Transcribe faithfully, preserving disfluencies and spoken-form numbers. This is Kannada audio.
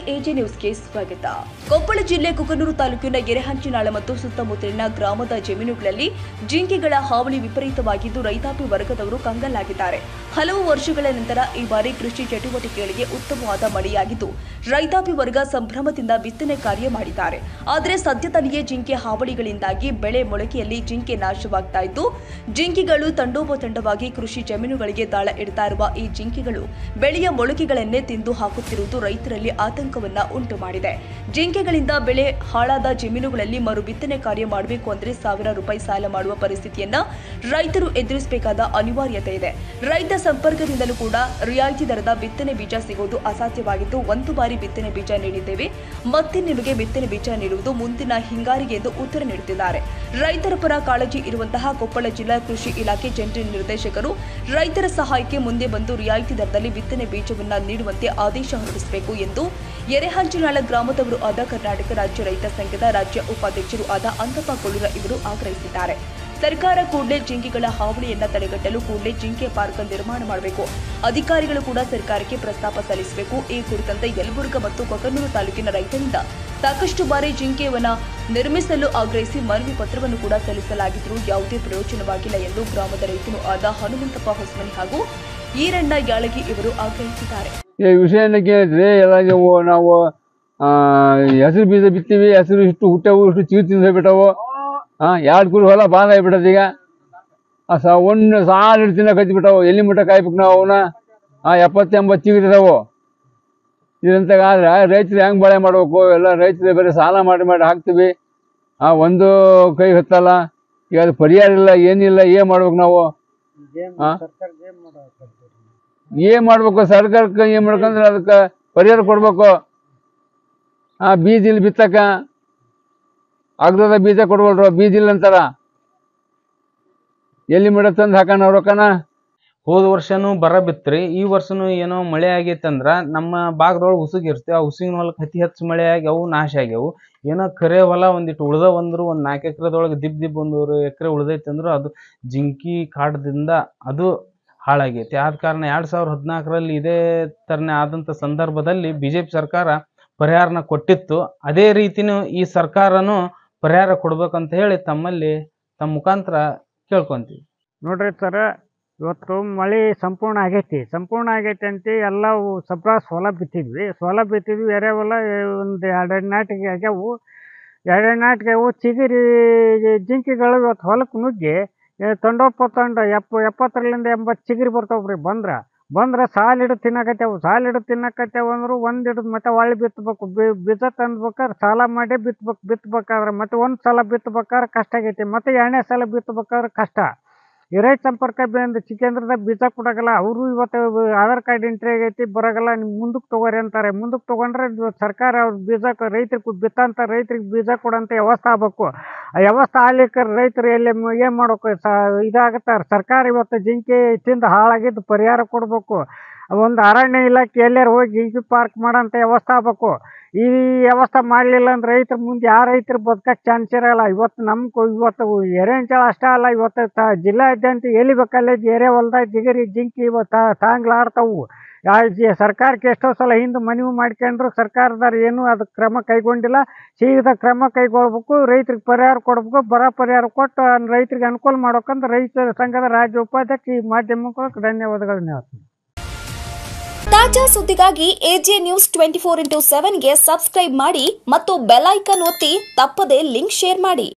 ಎಜೆ ನ್ಯೂಸ್ಗೆ ಸ್ವಾಗತ. ಕೊಪ್ಪಳ ಜಿಲ್ಲೆ ಕುಕನೂರು ತಾಲೂಕಿನ ಎರೆಹಂಚಿನಾಳ ಮತ್ತು ಸುತ್ತಮುತ್ತಲಿನ ಗ್ರಾಮದ ಜಮೀನುಗಳಲ್ಲಿ ಜಿಂಕೆಗಳ ಹಾವಳಿ ವಿಪರೀತವಾಗಿದ್ದು ರೈತಾಪಿ ವರ್ಗದವರು ಕಂಗಾಲಾಗಿದ್ದಾರೆ. ಹಲವು ವರ್ಷಗಳ ನಂತರ ಈ ಬಾರಿ ಕೃಷಿ ಚಟುವಟಿಕೆಗಳಿಗೆ ಉತ್ತಮವಾದ ಮಳೆಯಾಗಿದ್ದು ರೈತಾಪಿ ವರ್ಗ ಸಂಭ್ರಮದಿಂದ ಬಿತ್ತನೆ ಕಾರ್ಯ ಮಾಡಿದ್ದಾರೆ. ಆದರೆ ಸದ್ಯದಲ್ಲಿಯೇ ಜಿಂಕೆ ಹಾವಳಿಗಳಿಂದಾಗಿ ಬೆಳೆ ಮೊಳಕೆಯಲ್ಲಿ ಜಿಂಕೆ ನಾಶವಾಗ್ತಾ ಇದ್ದು ಜಿಂಕೆಗಳು ತಂಡೋಪತಂಡವಾಗಿ ಕೃಷಿ ಜಮೀನುಗಳಿಗೆ ದಾಳ ಇಡ್ತಾ ಇರುವ ಈ ಜಿಂಕೆಗಳು ಬೆಳೆಯ ಮೊಳಕೆಗಳನ್ನೇ ತಿಂದು ಹಾಕುತ್ತಿರುವುದು ರೈತರಲ್ಲಿ ಆತಂಕವನ್ನ ಉಂಟು ಮಾಡಿದೆ. ಜಿಂಕೆಗಳಿಂದ ಬೆಳೆ ಹಾಳಾದ ಜಮೀನುಗಳಲ್ಲಿ ಮರು ಬಿತ್ತನೆ ಕಾರ್ಯ ಮಾಡಬೇಕು ಅಂದ್ರೆ ಸಾವಿರ ರೂಪಾಯಿ ಸಾಲ ಮಾಡುವ ಪರಿಸ್ಥಿತಿಯನ್ನ ರೈತರು ಎದುರಿಸಬೇಕಾದ ಅನಿವಾರ್ಯತೆ ಇದೆ. ರೈತ ಸಂಪರ್ಕದಿಂದಲೂ ಕೂಡ ರಿಯಾಯಿತಿ ದರದ ಬಿತ್ತನೆ ಬೀಜ ಸಿಗೋದು ಅಸಾಧ್ಯವಾಗಿದ್ದು ಒಂದು ಬಾರಿ ಬಿತ್ತನೆ ಬೀಜ ನೀಡಿದ್ದೇವೆ, ಮತ್ತೆ ನಿಮಗೆ ಬಿತ್ತನೆ ಬೀಜ ನೀಡುವುದು ಮುಂದಿನ ಹಿಂಗಾರಿಗೆ ಎಂದು ಉತ್ತರ ನೀಡುತ್ತಿದ್ದಾರೆ. ರೈತರ ಪರ ಕಾಳಜಿ ಇರುವಂತಹ ಕೊಪ್ಪಳ ಜಿಲ್ಲಾ ಕೃಷಿ ಇಲಾಖೆ ಜಂಟಿ ನಿರ್ದೇಶಕರು ರೈತರ ಸಹಾಯಕ್ಕೆ ಮುಂದೆ ಬಂದು ರಿಯಾಯಿತಿ ದರದಲ್ಲಿ ಬಿತ್ತನೆ ಬೀಜವನ್ನ ನೀಡುವಂತೆ ಆದೇಶ ಹೊರಡಿಸಬೇಕು ಎಂದು ಎರೆಹಂಚಿನಾಳ ಗ್ರಾಮದವರು ಆದ ಕರ್ನಾಟಕ ರಾಜ್ಯ ರೈತ ಸಂಘದ ರಾಜ್ಯ ಉಪಾಧ್ಯಕ್ಷರು ಆದ ಅಂತಪ್ಪ ಕೊಳೂರ ಇವರು ಆಗ್ರಹಿಸಿದ್ದಾರೆ. ಸರ್ಕಾರ ಕೂಡಲೇ ಜಿಂಕೆಗಳ ಹಾವಳಿಯನ್ನ ತಡೆಗಟ್ಟಲು ಕೂಡಲೇ ಜಿಂಕೆ ಪಾರ್ಕ್ ನಿರ್ಮಾಣ ಮಾಡಬೇಕು. ಅಧಿಕಾರಿಗಳು ಕೂಡ ಸರ್ಕಾರಕ್ಕೆ ಪ್ರಸ್ತಾಪ ಸಲ್ಲಿಸಬೇಕು. ಈ ಕುರಿತಂತೆ ಯಲಬುರ್ಗಾ ಮತ್ತು ಕೊಕನೂರು ತಾಲೂಕಿನ ರೈತರಿಂದ ಸಾಕಷ್ಟು ಬಾರಿ ಜಿಂಕೆಯನ್ನ ನಿರ್ಮಿಸಲು ಆಗ್ರಹಿಸಿ ಮನವಿ ಪತ್ರವನ್ನು ಕೂಡ ಸಲ್ಲಿಸಲಾಗಿದ್ದರೂ ಯಾವುದೇ ಪ್ರಯೋಜನವಾಗಿಲ್ಲ ಎಂದು ಗ್ರಾಮದ ರೈತನು ಆದ ಹನುಮಂತಪ್ಪ ಹೊಸಮನಿ ಹಾಗೂ ಈರಣ್ಣ ಯಾಳಗಿ ಇವರು ಆಗ್ರಹಿಸಿದ್ದಾರೆ. ಈ ವಿಷಯನ ಕೇಳಿದ್ರೆ ಎಲ್ಲ ನಾವು ಹೆಸರು ಬೀಜ ಬಿತ್ತೀವಿ, ಹೆಸರು ಇಷ್ಟು ಹುಟ್ಟವು ಇಷ್ಟು ಚಿಗುರು ತಿಂದು ಬಿಟ್ಟವು. ಹಾಂ ಎರಡು ಕುರಿ ಹೊಲ ಬಾಂಧ ಆಗಿಬಿಟ್ಟದ. ಈಗ ಸ ಒಂದು ಸಾಲು ಹಿಡಿದು ತಿನ್ನಕತ್ತಿ ಬಿಟ್ಟವು. ಎಲ್ಲಿ ಮುಟ್ಟ ಕಾಯ್ಬೇಕು ನಾವು ಅವನ್ನ? ಹಾಂ ಎಪ್ಪತ್ತು ಎಂಬತ್ತು ಚಿಗುರಿದಾವು. ಇದಂತಾದ್ರೆ ರೈತರು ಹೆಂಗೆ ಬಾಳೆ ಮಾಡ್ಬೇಕು? ಎಲ್ಲ ರೈತರು ಬೇರೆ ಸಾಲ ಮಾಡಿ ಮಾಡಿ ಹಾಕ್ತೀವಿ. ಹಾಂ ಒಂದು ಕೈ ಹತ್ತಲ್ಲ. ಈಗ ಅದು ಪರಿಹಾರ ಇಲ್ಲ, ಏನಿಲ್ಲ. ಏನು ಮಾಡ್ಬೇಕು ನಾವು? ಹಾಂ ಏನು ಮಾಡ್ಬೇಕು? ಸರ್ಕಾರಕ್ಕೆ ಏನು ಮಾಡ್ಕಂದ್ರೆ ಅದಕ್ಕೆ ಪರಿಹಾರ ಕೊಡ್ಬೇಕು. ಆ ಬೀಜ ಇಲ್ಲಿ ಬಿತ್ತಕ್ಕ ಅಗ್ರದ ಬೀಜ ಕೊಡ್ಬೋಲ್ರು, ಬೀಜ ಇಲ್ಲ ಅಂತಾರ. ಎಲ್ಲಿ ಮೇಡ ತಂದು ಹಾಕೋಣ ರೊಕ್ಕನ? ಹೋದ ವರ್ಷನೂ ಬರ ಬಿತ್ರಿ, ಈ ವರ್ಷನೂ ಏನೋ ಮಳೆ ಆಗೈತಂದ್ರ ನಮ್ಮ ಭಾಗದೊಳಗೆ ಉಸುಗ್ ಇರ್ತೀವಿ. ಆ ಉಸುಗಿನ ಹೊಲಕ್ಕೆ ಅತಿ ಹೆಚ್ಚು ಮಳೆ ಆಗಿ ಅವು ನಾಶ ಆಗ್ಯಾವು. ಏನೋ ಕರೆ ಹೊಲ ಒಂದಿಟ್ಟು ಉಳ್ದವ್ ಅಂದ್ರು ಒಂದು ನಾಲ್ಕು ಎಕರೆದೊಳಗೆ ದಿಬ್ ದಿಬ್ ಒಂದೂವರೆ ಎಕರೆ ಉಳ್ದೈತೆ ಅಂದ್ರು ಅದು ಜಿಂಕಿ ಕಾಟದಿಂದ ಅದು ಹಾಳಾಗೈತಿ. ಆದ ಕಾರಣ ಎರಡ್ ಸಾವಿರದ ಹದಿನಾಲ್ಕರಲ್ಲಿ ಇದೇ ಥರನೇ ಆದಂಥ ಸಂದರ್ಭದಲ್ಲಿ ಬಿ ಜೆ ಪಿ ಸರ್ಕಾರ ಪರಿಹಾರನ ಕೊಟ್ಟಿತ್ತು. ಅದೇ ರೀತಿನೂ ಈ ಸರ್ಕಾರನೂ ಪರಿಹಾರ ಕೊಡ್ಬೇಕಂತ ಹೇಳಿ ತಮ್ಮಲ್ಲಿ ತಮ್ಮ ಮುಖಾಂತರ ಕೇಳ್ಕೊಂತೀವಿ. ನೋಡ್ರಿ ಸರ, ಇವತ್ತು ಮಳೆ ಸಂಪೂರ್ಣ ಆಗೈತಿ. ಸಂಪೂರ್ಣ ಆಗೈತಿ ಅಂತ ಎಲ್ಲ ಸಬ್ರಾ ಸೋಲ ಬಿತ್ತಿದ್ವಿ. ಸೋಲ ಬಿತ್ತಿದ್ವಿ ಎರೆ ಹೊಲ ಒಂದು ಎರಡೆರಡು ನಾಟಿಗೆ ಆಗ್ಯಾವು. ಎರಡೆರಡು ನಾಟಿಗೆ ಅವು ಚಿಗಿರಿ ಜಿಂಕೆಗಳು ಇವತ್ತು ಹೊಲಕ್ಕೆ ನುಗ್ಗಿ ತಂಡೊಪ್ಪ ತಂಡ ಎಪ್ಪ ಎಪ್ಪತ್ತರಿಂದ ಎಂಬತ್ತು ಚಿಗಿರಿ ಬರ್ತಾವ್ರಿ. ಬಂದ್ರೆ ಬಂದ್ರೆ ಸಾಲು ಹಿಡಿದು ತಿನ್ನಕತ್ತೇವು. ಸಾಲು ಹಿಡಿದು ತಿನ್ನಕತ್ತೇವು ಅಂದ್ರೆ ಒಂದು ಹಿಡಿದು ಮತ್ತೆ ಹೊಳ್ಳಿ ಬಿತ್ತಬೇಕು. ಬೀಜ ತಂದ್ಬೇಕಾದ್ರೆ ಸಾಲ ಮಾಡಿ ಬಿತ್ಬೇಕು. ಬಿತ್ತಬೇಕಾದ್ರೆ ಮತ್ತೆ ಒಂದು ಸಲ ಬಿತ್ತಬೇಕಾದ್ರೆ ಕಷ್ಟ ಆಗೈತಿ. ಮತ್ತೆ ಎರಡನೇ ಸಲ ಬಿತ್ತಬೇಕಾದ್ರೆ ಕಷ್ಟ. ಈ ರೈತ ಸಂಪರ್ಕ ಬಂದು ಚಿಕ್ಕಂದ್ರದಾಗ ಬೀಜ ಕೊಡೋಗಲ್ಲ. ಅವರು ಇವತ್ತು ಆಧಾರ್ ಕಾರ್ಡ್ ಎಂಟ್ರಿ ಆಗೈತಿ ಬರೋಗಲ್ಲ, ನೀವು ಮುಂದಕ್ಕೆ ತೊಗೋರಿ ಅಂತಾರೆ. ಮುಂದಕ್ಕೆ ತೊಗೊಂಡ್ರೆ ಸರ್ಕಾರ ಅವ್ರ ಬೀಜ ರೈತರಿಗೆ ಬಿತ್ತಂತ ರೈತರಿಗೆ ಬೀಜ ಕೊಡೋಂಥ ವ್ಯವಸ್ಥೆ ಆಗ್ಬೇಕು. ಆ ವ್ಯವಸ್ಥೆ ಆಗ್ಲಿಕ್ಕೆ ರೈತರು ಎಲ್ಲಿ ಏನು ಮಾಡ್ಬೇಕು? ಸ ಇದಾಗತ್ತಾರೆ. ಸರ್ಕಾರ ಇವತ್ತು ಜಿಂಕೆ ತಿಂದು ಹಾಳಾಗಿದ್ದು ಪರಿಹಾರ ಕೊಡಬೇಕು. ಒಂದು ಅರಣ್ಯ ಇಲಾಖೆ ಎಲ್ಲರೂ ಹೋಗಿ ಜಿಂಕೆ ಪಾರ್ಕ್ ಮಾಡೋಂಥ ವ್ಯವಸ್ಥೆ ಆಗ್ಬೇಕು. ಈ ವ್ಯವಸ್ಥೆ ಮಾಡಲಿಲ್ಲ ಅಂದ್ರೆ ರೈತರು ಮುಂದೆ ಯಾವ ರೈತರು ಬದುಕಕ್ಕೆ ಚಾನ್ಸ್ ಇರೋಲ್ಲ. ಇವತ್ತು ನಮ್ಮ ಇವತ್ತು ಎರೆಹಂಚಾಳ ಅಷ್ಟೇ ಅಲ್ಲ, ಇವತ್ತು ತ ಜಿಲ್ಲಾದ್ಯಂತ ಎಲ್ಲಿ ಬೇಕಲ್ಲೇ ಎರೆ ಹೊಲ್ದಾಗ ಜಿಗರಿ ಜಿಂಕಿ ಇವತ್ತು ತಾಂಗ್ಲಾಡ್ತಾವು. ಯಾವ ಸರ್ಕಾರಕ್ಕೆ ಎಷ್ಟೋ ಸಲ ಹಿಂದೆ ಮನವಿ ಮಾಡ್ಕೊಂಡ್ರು ಸರ್ಕಾರದವ್ರು ಏನೂ ಅದಕ್ಕೆ ಕ್ರಮ ಕೈಗೊಂಡಿಲ್ಲ. ಶೀಘ್ರ ಕ್ರಮ ಕೈಗೊಳ್ಬೇಕು. ರೈತರಿಗೆ ಪರಿಹಾರ ಕೊಡ್ಬೇಕು. ಬರ ಪರಿಹಾರ ಕೊಟ್ಟು ರೈತರಿಗೆ ಅನುಕೂಲ ಮಾಡ್ಬೇಕಂತ ರೈತ ಸಂಘದ ರಾಜ್ಯ ಉಪಾಧ್ಯಕ್ಷ ಈ ಮಾಧ್ಯಮಕ್ಕೆ ಧನ್ಯವಾದಗಳನ್ನ ಹೇಳ್ತೀನಿ. ತಾಜಾ ಸುದ್ದಿಗಾಗಿ AJ news twenty four into ಸೆವೆನ್ಗೆ ಸಬ್ಸ್ಕ್ರೈಬ್ ಮಾಡಿ ಮತ್ತು ಬೆಲ್ ಐಕಾನ್ ಒತ್ತಿ ತಪ್ಪದೇ ಲಿಂಕ್ ಶೇರ್ ಮಾಡಿ.